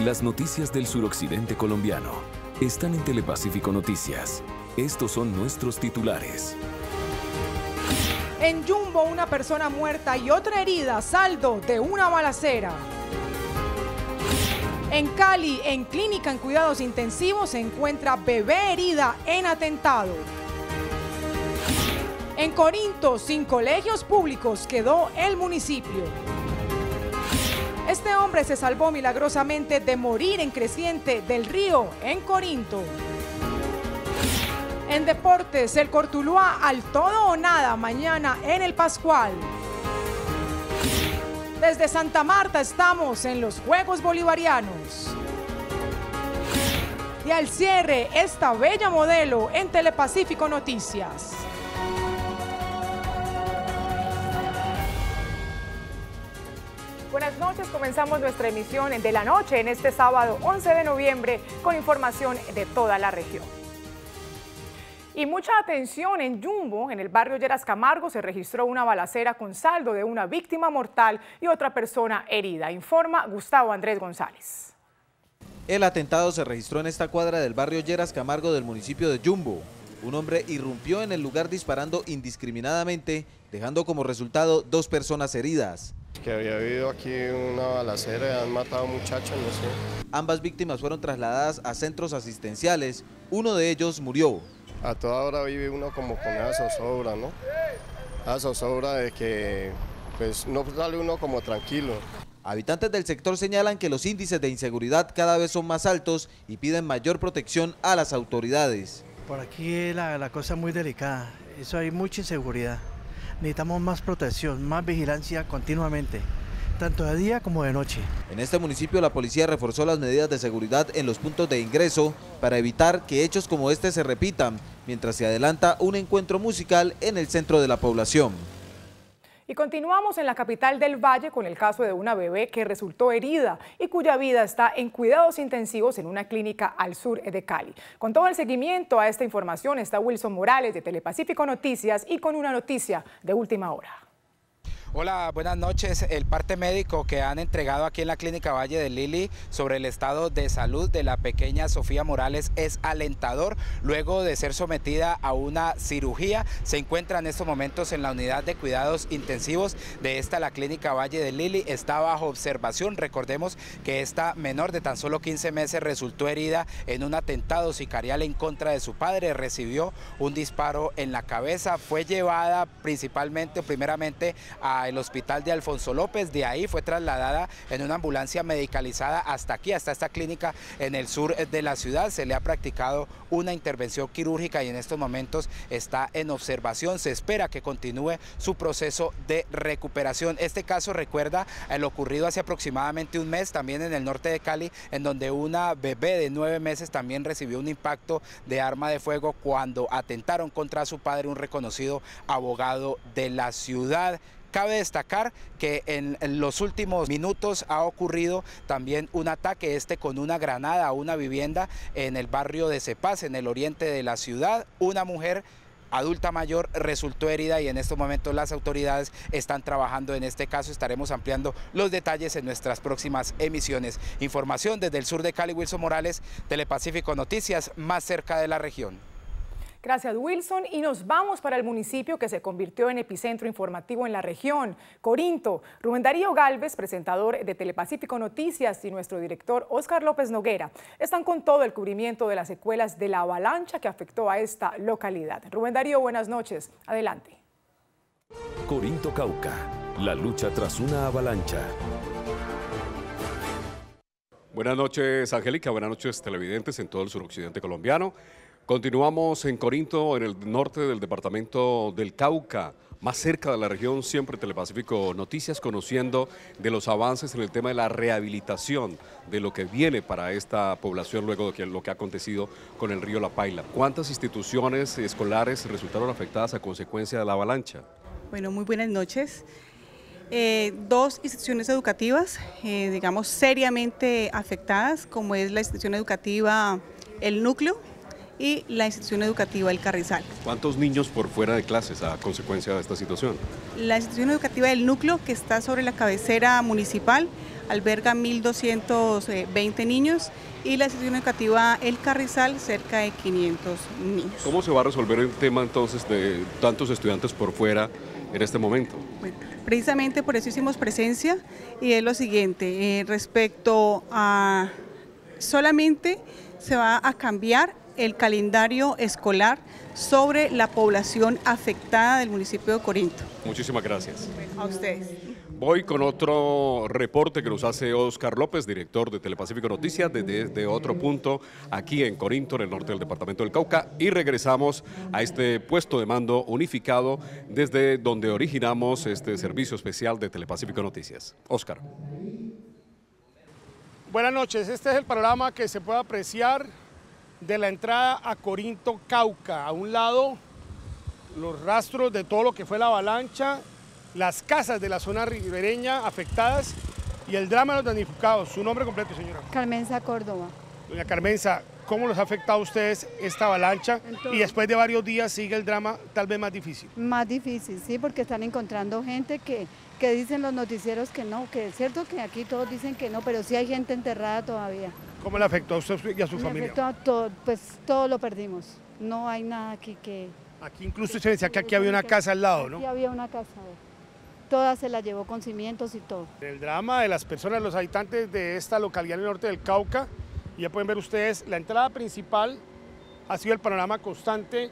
Las noticias del suroccidente colombiano están en Telepacífico Noticias. Estos son nuestros titulares. En Jumbo, una persona muerta y otra herida, saldo de una balacera. En Cali, en clínica en cuidados intensivos, se encuentra bebé herida en atentado. En Corinto, sin colegios públicos, quedó el municipio. Este hombre se salvó milagrosamente de morir en Creciente del Río, en Corinto. En deportes, el Cortuluá al todo o nada mañana en el Pascual. Desde Santa Marta estamos en los Juegos Bolivarianos. Y al cierre, esta bella modelo en Telepacífico Noticias. Buenas noches, comenzamos nuestra emisión de la noche en este sábado 11 de noviembre con información de toda la región. Y mucha atención en Jumbo, en el barrio Lleras Camargo, se registró una balacera con saldo de una víctima mortal y otra persona herida, informa Gustavo Andrés González. El atentado se registró en esta cuadra del barrio Lleras Camargo del municipio de Jumbo. Un hombre irrumpió en el lugar disparando indiscriminadamente, dejando como resultado 2 personas heridas. Que había habido aquí una balacera y han matado muchachos, no sé. Ambas víctimas fueron trasladadas a centros asistenciales, uno de ellos murió. A toda hora vive uno como con esa zozobra, ¿no? Esa zozobra de que pues no sale uno como tranquilo. Habitantes del sector señalan que los índices de inseguridad cada vez son más altos y piden mayor protección a las autoridades. Por aquí la cosa es muy delicada, eso hay mucha inseguridad. Necesitamos más protección, más vigilancia continuamente, tanto de día como de noche. En este municipio la policía reforzó las medidas de seguridad en los puntos de ingreso para evitar que hechos como este se repitan, mientras se adelanta un encuentro musical en el centro de la población. Y continuamos en la capital del Valle con el caso de una bebé que resultó herida y cuya vida está en cuidados intensivos en una clínica al sur de Cali. Con todo el seguimiento a esta información está Wilson Morales de Telepacífico Noticias y con una noticia de última hora. Hola, buenas noches. El parte médico que han entregado aquí en la Clínica Valle de Lili sobre el estado de salud de la pequeña Sofía Morales es alentador. Luego de ser sometida a una cirugía, se encuentra en estos momentos en la unidad de cuidados intensivos de la Clínica Valle de Lili. Está bajo observación. Recordemos que esta menor de tan solo 15 meses resultó herida en un atentado sicarial en contra de su padre. Recibió un disparo en la cabeza. Fue llevada primeramente al hospital de Alfonso López, de ahí fue trasladada en una ambulancia medicalizada hasta aquí, hasta esta clínica en el sur de la ciudad. Se le ha practicado una intervención quirúrgica y en estos momentos está en observación. Se espera que continúe su proceso de recuperación. Este caso recuerda lo ocurrido hace aproximadamente un mes, también en el norte de Cali, en donde una bebé de 9 meses también recibió un impacto de arma de fuego cuando atentaron contra su padre, un reconocido abogado de la ciudad. Cabe destacar que en los últimos minutos ha ocurrido también un ataque con una granada a una vivienda en el barrio de Cepaz, en el oriente de la ciudad. Una mujer adulta mayor resultó herida y en estos momentos las autoridades están trabajando en este caso. Estaremos ampliando los detalles en nuestras próximas emisiones. Información desde el sur de Cali, Wilson Morales, Telepacífico Noticias, más cerca de la región. Gracias, Wilson. Y nos vamos para el municipio que se convirtió en epicentro informativo en la región, Corinto. Rubén Darío Galvez, presentador de Telepacífico Noticias, y nuestro director Óscar López Noguera están con todo el cubrimiento de las secuelas de la avalancha que afectó a esta localidad. Rubén Darío, buenas noches. Adelante. Corinto, Cauca. La lucha tras una avalancha. Buenas noches, Angélica. Buenas noches, televidentes en todo el suroccidente colombiano. Continuamos en Corinto, en el norte del departamento del Cauca, más cerca de la región, siempre Telepacífico Noticias, conociendo de los avances en el tema de la rehabilitación, de lo que viene para esta población luego de lo que ha acontecido con el río La Paila. ¿Cuántas instituciones escolares resultaron afectadas a consecuencia de la avalancha? Bueno, muy buenas noches. 2 instituciones educativas, digamos, seriamente afectadas, como es la institución educativa El Núcleo y la institución educativa El Carrizal. ¿Cuántos niños por fuera de clases a consecuencia de esta situación? La institución educativa del núcleo, que está sobre la cabecera municipal, alberga 1.220 niños y la institución educativa El Carrizal cerca de 500 niños. ¿Cómo se va a resolver el tema entonces de tantos estudiantes por fuera en este momento? Bueno, precisamente por eso hicimos presencia y es lo siguiente, respecto a solamente se va a cambiar el calendario escolar sobre la población afectada del municipio de Corinto. Muchísimas gracias. A ustedes. Voy con otro reporte que nos hace Oscar López, director de Telepacífico Noticias, desde otro punto aquí en Corinto, en el norte del departamento del Cauca, y regresamos a este puesto de mando unificado desde donde originamos este servicio especial de Telepacífico Noticias. Oscar. Buenas noches, este es el panorama que se puede apreciar de la entrada a Corinto, Cauca. A un lado, los rastros de todo lo que fue la avalancha, las casas de la zona ribereña afectadas y el drama de los damnificados. Su nombre completo, señora. Carmenza Córdoba. Doña Carmenza, ¿cómo los ha afectado a ustedes esta avalancha? Y después de varios días sigue el drama tal vez más difícil. Más difícil, sí, porque están encontrando gente que dicen los noticieros que no, que es cierto que aquí todos dicen que no, pero sí hay gente enterrada todavía. ¿Cómo le afectó a usted y a su familia? Le afectó a todo, pues todo lo perdimos. No hay nada aquí que... Aquí incluso se decía que aquí había una casa al lado, ¿no? Aquí había una casa, toda se la llevó con cimientos y todo. El drama de las personas, los habitantes de esta localidad en el norte del Cauca, ya pueden ver ustedes, la entrada principal ha sido el panorama constante,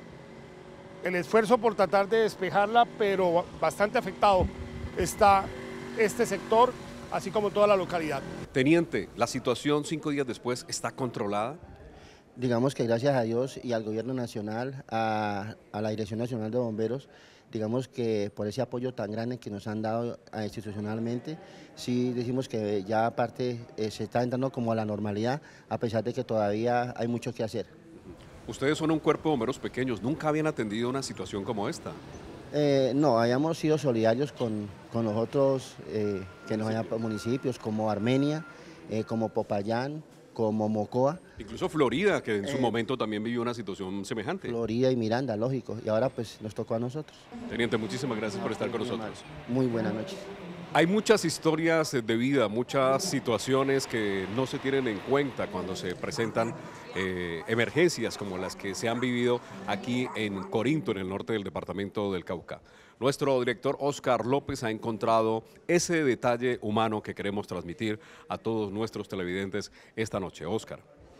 el esfuerzo por tratar de despejarla, pero bastante afectado está este sector, así como toda la localidad. Teniente, ¿la situación 5 días después está controlada? Digamos que gracias a Dios y al Gobierno Nacional, a la Dirección Nacional de Bomberos, digamos que por ese apoyo tan grande que nos han dado institucionalmente, sí decimos que ya aparte se está entrando como a la normalidad, a pesar de que todavía hay mucho que hacer. Ustedes son un cuerpo de bomberos pequeños, ¿nunca habían atendido una situación como esta? No, habíamos sido solidarios con los otros que nos hayan municipios como Armenia, como Popayán, como Mocoa. Incluso Florida, que en su momento también vivió una situación semejante. Florida y Miranda, lógico, y ahora pues nos tocó a nosotros. Teniente, muchísimas gracias por estar con nosotros. Muy buenas noches. Hay muchas historias de vida, muchas situaciones que no se tienen en cuenta cuando se presentan emergencias como las que se han vivido aquí en Corinto, en el norte del departamento del Cauca. Nuestro director Oscar López ha encontrado ese detalle humano que queremos transmitir a todos nuestros televidentes esta noche. Oscar.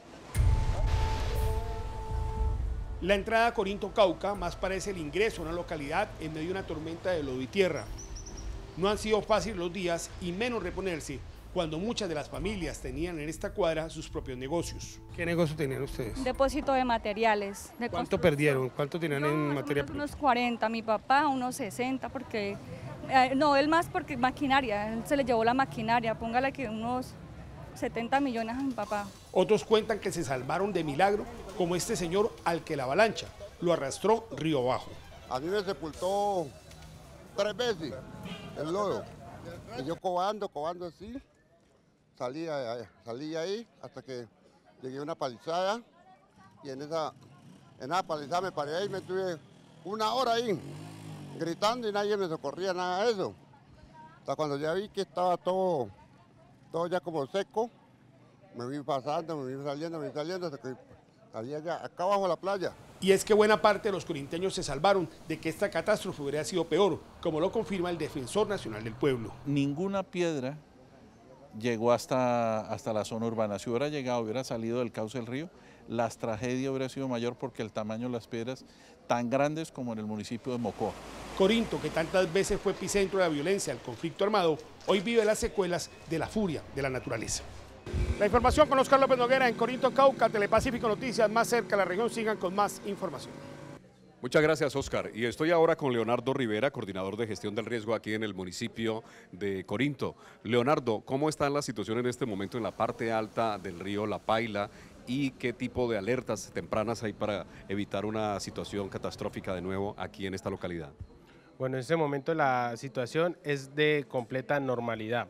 La entrada a Corinto, Cauca, más parece el ingreso a una localidad en medio de una tormenta de lodo y tierra. No han sido fáciles los días y menos reponerse cuando muchas de las familias tenían en esta cuadra sus propios negocios. ¿Qué negocio tenían ustedes? Depósito de materiales. ¿Cuánto perdieron? ¿Cuánto tenían en materia prima? Unos 40, mi papá unos 60, porque, no, él más porque maquinaria, él se le llevó la maquinaria, póngale que unos 70 millones a mi papá. Otros cuentan que se salvaron de milagro, como este señor al que la avalancha lo arrastró río abajo. A mí me sepultó 3 veces el lodo, y yo cobando así, salí ahí hasta que llegué a una palizada y en esa palizada me paré ahí y me estuve 1 hora ahí gritando y nadie me socorría, nada de eso. Hasta cuando ya vi que estaba todo ya como seco, me vine pasando, me vine saliendo hasta que salí allá, acá abajo de la playa. Y es que buena parte de los corinteños se salvaron de que esta catástrofe hubiera sido peor, como lo confirma el Defensor Nacional del Pueblo. Ninguna piedra llegó hasta la zona urbana. Si hubiera llegado, hubiera salido del cauce del río, la tragedia hubiera sido mayor porque el tamaño de las piedras tan grandes como en el municipio de Mocoa. Corinto, que tantas veces fue epicentro de la violencia, el conflicto armado, hoy vive las secuelas de la furia de la naturaleza. La información con Oscar López Noguera en Corinto, Cauca, Telepacífico Noticias, más cerca de la región. Sigan con más información. Muchas gracias, Oscar. Y estoy ahora con Leonardo Rivera, coordinador de gestión del riesgo aquí en el municipio de Corinto. Leonardo, ¿cómo está la situación en este momento en la parte alta del río La Paila y qué tipo de alertas tempranas hay para evitar una situación catastrófica de nuevo aquí en esta localidad? Bueno, en este momento la situación es de completa normalidad.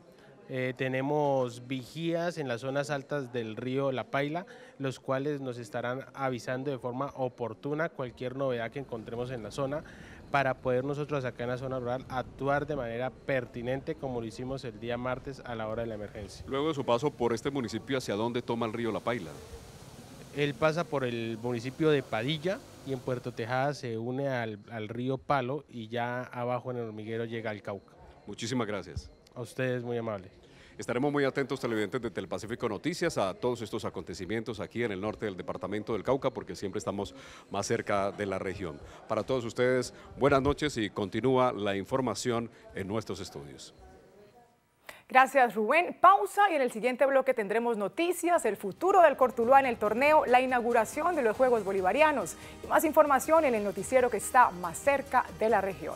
Tenemos vigías en las zonas altas del río La Paila, los cuales nos estarán avisando de forma oportuna cualquier novedad que encontremos en la zona, para poder nosotros acá en la zona rural actuar de manera pertinente como lo hicimos el día martes a la hora de la emergencia. Luego de su paso por este municipio, ¿hacia dónde toma el río La Paila? Él pasa por el municipio de Padilla y en Puerto Tejada se une al río Palo y ya abajo en el hormiguero llega al Cauca. Muchísimas gracias. A ustedes, muy amable. Estaremos muy atentos, televidentes de Telepacífico Noticias, a todos estos acontecimientos aquí en el norte del departamento del Cauca, porque siempre estamos más cerca de la región. Para todos ustedes, buenas noches y continúa la información en nuestros estudios. Gracias, Rubén. Pausa y en el siguiente bloque tendremos noticias, el futuro del Cortuluá en el torneo, la inauguración de los Juegos Bolivarianos y más información en el noticiero que está más cerca de la región.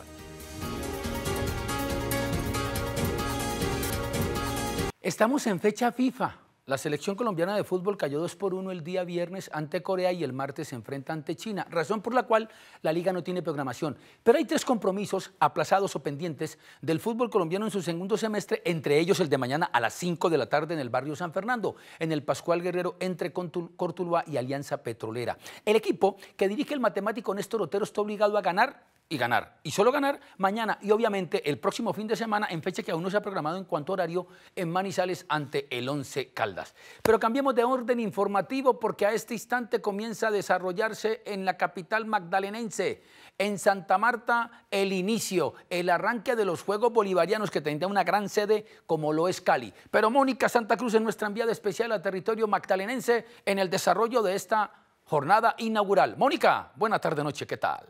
Estamos en fecha FIFA. La selección colombiana de fútbol cayó 2-1 el día viernes ante Corea y el martes se enfrenta ante China, razón por la cual la liga no tiene programación. Pero hay 3 compromisos aplazados o pendientes del fútbol colombiano en su segundo semestre, entre ellos el de mañana a las 5 de la tarde en el barrio San Fernando, en el Pascual Guerrero entre Cortuluá y Alianza Petrolera. El equipo que dirige el matemático Néstor Otero está obligado a ganar y solo ganar mañana y obviamente el próximo fin de semana en fecha que aún no se ha programado en cuanto a horario en Manizales ante el Once Caldas. Pero cambiemos de orden informativo porque a este instante comienza a desarrollarse en la capital magdalenense, en Santa Marta, el inicio, el arranque de los Juegos Bolivarianos que tendrá una gran sede como lo es Cali. Pero Mónica Santa Cruz es nuestra enviada especial a territorio magdalenense en el desarrollo de esta jornada inaugural. Mónica, buena tarde, noche, ¿qué tal?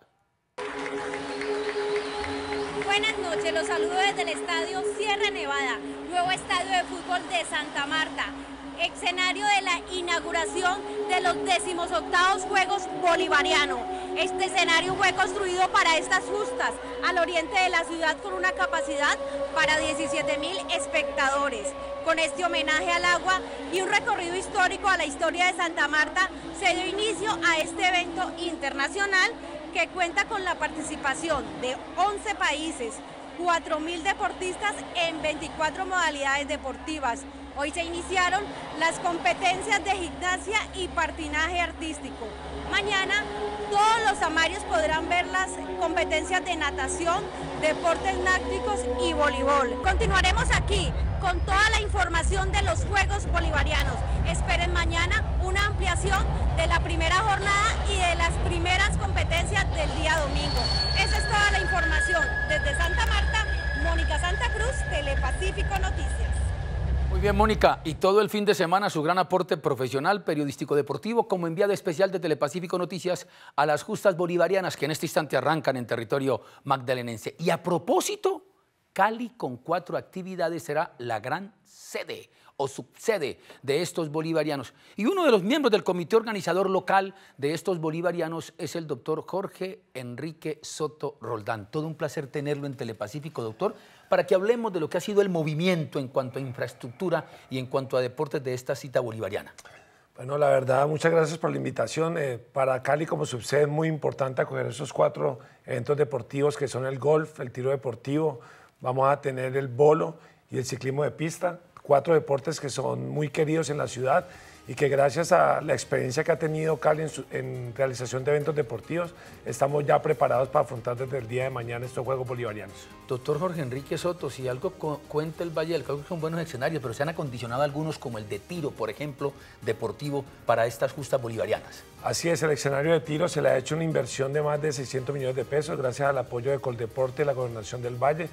Buenas noches, los saludo desde el estadio Sierra Nevada, nuevo estadio de fútbol de Santa Marta, escenario de la inauguración de los 18º Juegos Bolivarianos. Este escenario fue construido para estas justas al oriente de la ciudad con una capacidad para 17.000 espectadores. Con este homenaje al agua y un recorrido histórico a la historia de Santa Marta, se dio inicio a este evento internacional que cuenta con la participación de 11 países, 4.000 deportistas en 24 modalidades deportivas. Hoy se iniciaron las competencias de gimnasia y patinaje artístico. Mañana todos los amarios podrán ver las competencias de natación, deportes náuticos y voleibol. Continuaremos aquí con toda la información de los Juegos Bolivarianos. Esperen mañana una ampliación de la primera jornada y de las primeras competencias del día domingo. Esa es toda la información. Desde Santa Marta, Mónica Santa Cruz, Telepacífico Noticias. Muy bien, Mónica, y todo el fin de semana su gran aporte profesional, periodístico deportivo, como enviada especial de Telepacífico Noticias a las justas bolivarianas que en este instante arrancan en territorio magdalenense. Y a propósito, Cali con 4 actividades será la gran sede o subsede de estos bolivarianos. Y uno de los miembros del comité organizador local de estos bolivarianos es el doctor Jorge Enrique Soto Roldán. Todo un placer tenerlo en Telepacífico, doctor, para que hablemos de lo que ha sido el movimiento en cuanto a infraestructura y en cuanto a deportes de esta cita bolivariana. Bueno, la verdad, muchas gracias por la invitación. Para Cali como subsede es muy importante acoger esos 4 eventos deportivos que son el golf, el tiro deportivo, vamos a tener el bolo y el ciclismo de pista, 4 deportes que son muy queridos en la ciudad y que gracias a la experiencia que ha tenido Cali en realización de eventos deportivos, estamos ya preparados para afrontar desde el día de mañana estos Juegos Bolivarianos. Doctor Jorge Enrique Soto, si algo cuenta el Valle del Cauca, son buenos escenarios, pero se han acondicionado algunos como el de tiro, por ejemplo, deportivo, para estas justas bolivarianas. Así es, el escenario de tiro se le ha hecho una inversión de más de 600 millones de pesos gracias al apoyo de Coldeporte y la Gobernación del Valle.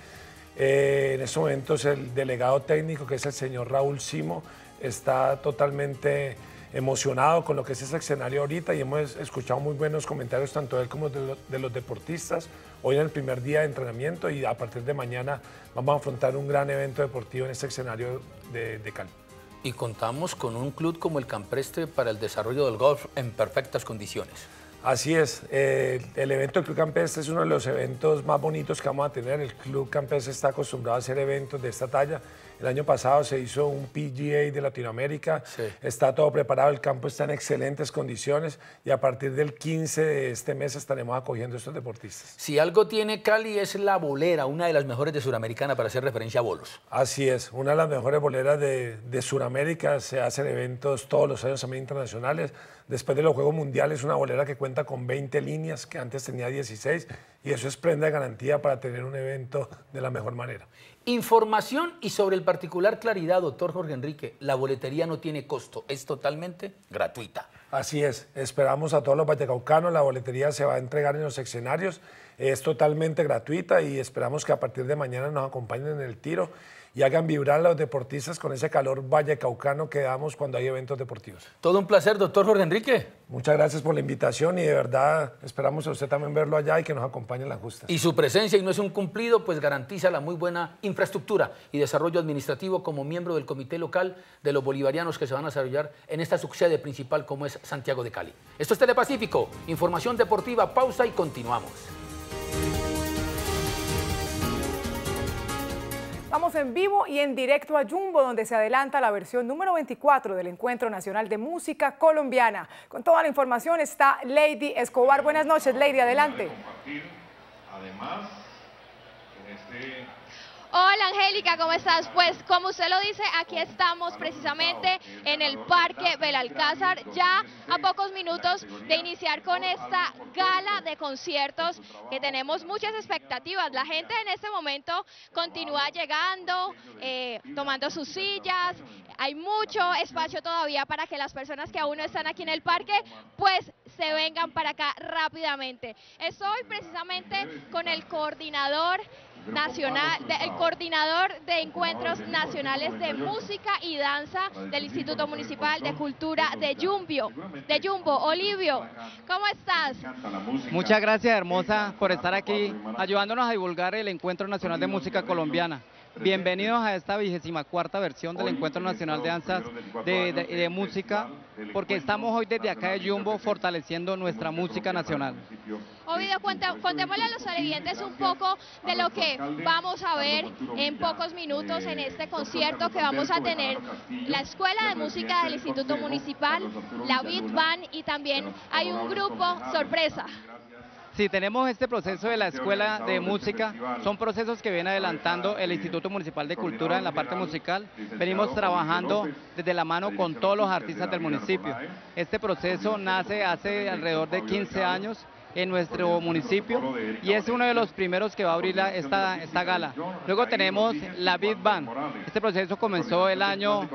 En estos momentos el delegado técnico, que es el señor Raúl Simo, está totalmente emocionado con lo que es ese escenario ahorita y hemos escuchado muy buenos comentarios tanto de él como de los deportistas. Hoy en el primer día de entrenamiento y a partir de mañana vamos a afrontar un gran evento deportivo en este escenario de Cali. Y contamos con un club como el Campestre para el desarrollo del golf en perfectas condiciones. Así es, el evento del Club Campestre es uno de los eventos más bonitos que vamos a tener. El Club Campestre está acostumbrado a hacer eventos de esta talla, El año pasado se hizo un PGA de Latinoamérica, está todo preparado, el campo está en excelentes condiciones y a partir del 15 de este mes estaremos acogiendo a estos deportistas. Si algo tiene Cali es la bolera, una de las mejores de Suramericana para hacer referencia a bolos. Así es, una de las mejores boleras de Sudamérica, se hacen eventos todos los años también internacionales. Después de los Juegos Mundiales, una bolera que cuenta con 20 líneas, que antes tenía 16, y eso es prenda de garantía para tener un evento de la mejor manera. Información y sobre el particular claridad, doctor Jorge Enrique, la boletería no tiene costo, es totalmente gratuita. Así es, esperamos a todos los vallecaucanos, la boletería se va a entregar en los escenarios, es totalmente gratuita y esperamos que a partir de mañana nos acompañen en el tiro y hagan vibrar a los deportistas con ese calor vallecaucano que damos cuando hay eventos deportivos. Todo un placer, doctor Jorge Enrique. Muchas gracias por la invitación y de verdad esperamos a usted también verlo allá y que nos acompañe en las justas. Y su presencia, y no es un cumplido, pues garantiza la muy buena infraestructura y desarrollo administrativo como miembro del comité local de los bolivarianos que se van a desarrollar en esta subsede principal como es Santiago de Cali. Esto es Telepacífico, información deportiva, pausa y continuamos. Vamos en vivo y en directo a Jumbo, donde se adelanta la versión número 24 del Encuentro Nacional de Música Colombiana. Con toda la información está Lady Escobar. Buenas noches, Lady, adelante. Además, Hola Angélica, ¿cómo estás? Pues como usted lo dice, aquí estamos precisamente en el Parque Belalcázar, ya a pocos minutos de iniciar con esta gala de conciertos que tenemos muchas expectativas. La gente en este momento continúa llegando, tomando sus sillas, hay mucho espacio todavía para que las personas que aún no están aquí en el parque pues se vengan para acá rápidamente. Estoy precisamente con el coordinador nacional, el coordinador de encuentros nacionales de música y danza del Instituto Municipal de Cultura de Jumbo, Olivio. ¿Cómo estás? Muchas gracias, hermosa, por estar aquí ayudándonos a divulgar el Encuentro Nacional de Música Colombiana. Bienvenidos a esta 24ª versión del Encuentro Nacional de Danzas de Música, porque estamos hoy desde acá de Jumbo fortaleciendo nuestra música nacional. Ovidio, contémosle a los televidentes un poco de lo que vamos a ver en pocos minutos en este concierto que vamos a tener la Escuela de Música del Instituto Municipal, la Beat Band y también hay un grupo sorpresa. Sí, tenemos este proceso de la Escuela de Música, son procesos que viene adelantando el Instituto Municipal de Cultura en la parte musical. Venimos trabajando desde la mano con todos los artistas del municipio. Este proceso nace hace alrededor de 15 años en nuestro municipio y es uno de los primeros que va a abrir esta gala. Luego tenemos la Beat Band. Este proceso comenzó el año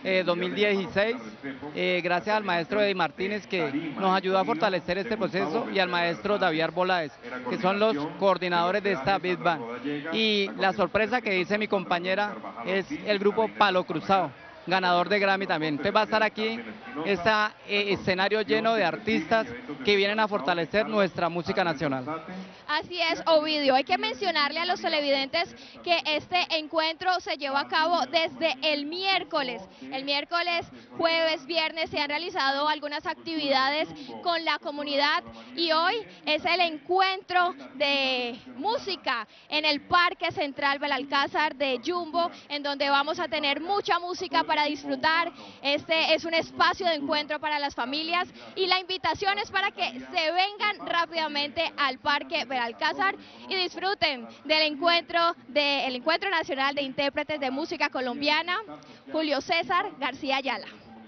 2016 gracias al maestro Eddie Martínez que nos ayudó a fortalecer este proceso y al maestro David Arboláez, que son los coordinadores de esta Beat Band. Y la sorpresa que dice mi compañera es el grupo Palo Cruzado, ganador de Grammy también. Entonces va a estar aquí este escenario lleno de artistas que vienen a fortalecer nuestra música nacional. Así es, Ovidio. Hay que mencionarle a los televidentes que este encuentro se lleva a cabo desde el miércoles. El miércoles, jueves, viernes se han realizado algunas actividades con la comunidad y hoy es el encuentro de música en el Parque Central Belalcázar de Jumbo, en donde vamos a tener mucha música para disfrutar. Este es un espacio de encuentro para las familias y la invitación es para que se vengan rápidamente al Parque Belalcázar y disfruten del encuentro nacional de intérpretes de música colombiana, Julio César García Ayala.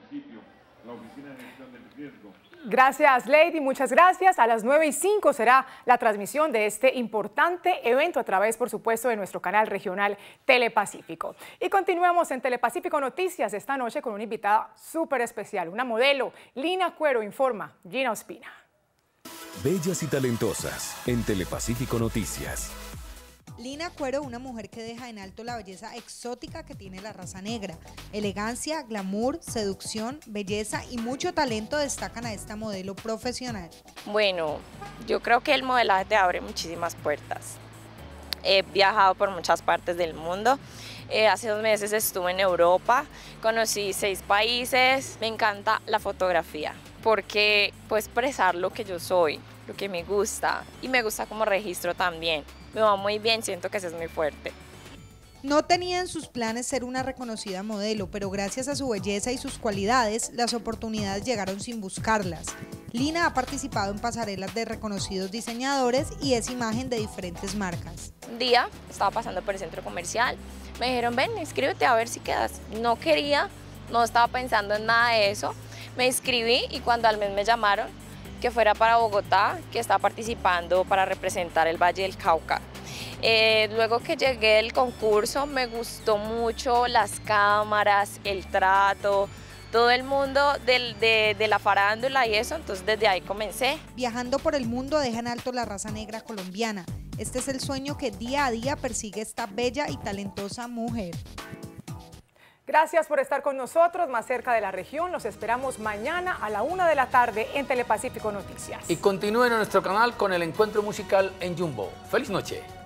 Gracias, Lady, muchas gracias. A las 9:05 será la transmisión de este importante evento a través, por supuesto, de nuestro canal regional Telepacífico. Y continuemos en Telepacífico Noticias esta noche con una invitada súper especial, una modelo, Lina Cuero, informa Gina Ospina. Bellas y talentosas en Telepacífico Noticias. Lina Cuero, una mujer que deja en alto la belleza exótica que tiene la raza negra. Elegancia, glamour, seducción, belleza y mucho talento destacan a esta modelo profesional. Bueno, yo creo que el modelaje te abre muchísimas puertas. He viajado por muchas partes del mundo. Hace 2 meses estuve en Europa, conocí 6 países. Me encanta la fotografía porque puedo expresar lo que yo soy, lo que me gusta y me gusta como registro también. Me va muy bien, siento que eso es muy fuerte. No tenía en sus planes ser una reconocida modelo, pero gracias a su belleza y sus cualidades, las oportunidades llegaron sin buscarlas. Lina ha participado en pasarelas de reconocidos diseñadores y es imagen de diferentes marcas. Un día estaba pasando por el centro comercial, me dijeron, ven, inscríbete a ver si quedas. No quería, no estaba pensando en nada de eso. Me inscribí y cuando al mes me llamaron que fuera para Bogotá, que estaba participando para representar el Valle del Cauca. Luego que llegué al concurso me gustó mucho las cámaras, el trato, todo el mundo de la farándula y eso, entonces desde ahí comencé. Viajando por el mundo deja en alto la raza negra colombiana. Este es el sueño que día a día persigue esta bella y talentosa mujer. Gracias por estar con nosotros más cerca de la región. Los esperamos mañana a la 1 de la tarde en Telepacífico Noticias. Y continúen en nuestro canal con el encuentro musical en Jumbo. ¡Feliz noche!